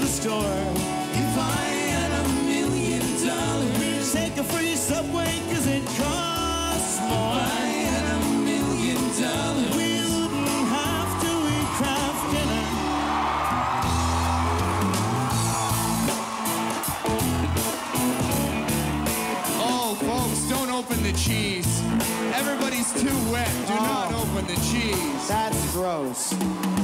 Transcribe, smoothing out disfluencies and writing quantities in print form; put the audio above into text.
the store. If I had $1 million, We'd take a free subway 'cause it costs more. if I had $1 million, We wouldn't have to eat craft dinner. Oh, folks, don't open the cheese. Everybody's too wet. Do not open the cheese. That's gross.